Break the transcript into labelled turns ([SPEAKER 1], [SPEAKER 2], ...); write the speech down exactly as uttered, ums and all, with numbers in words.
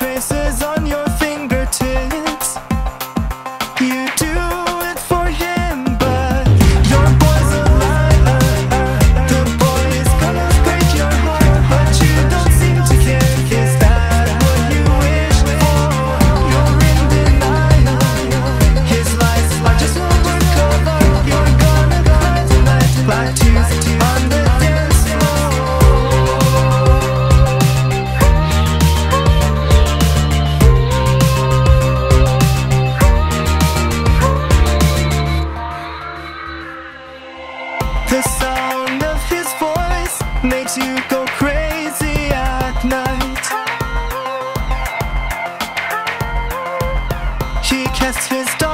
[SPEAKER 1] traces on your fingertips. You do it for him, but your boy's a liar. The boy is gonna break your heart, but you don't seem to care. Is that what you wish for? You're in denial. His lies are just a work of art. You're gonna cry tonight, like Tuesday on the dance floor. The sound of his voice makes you go crazy at night. He casts his dog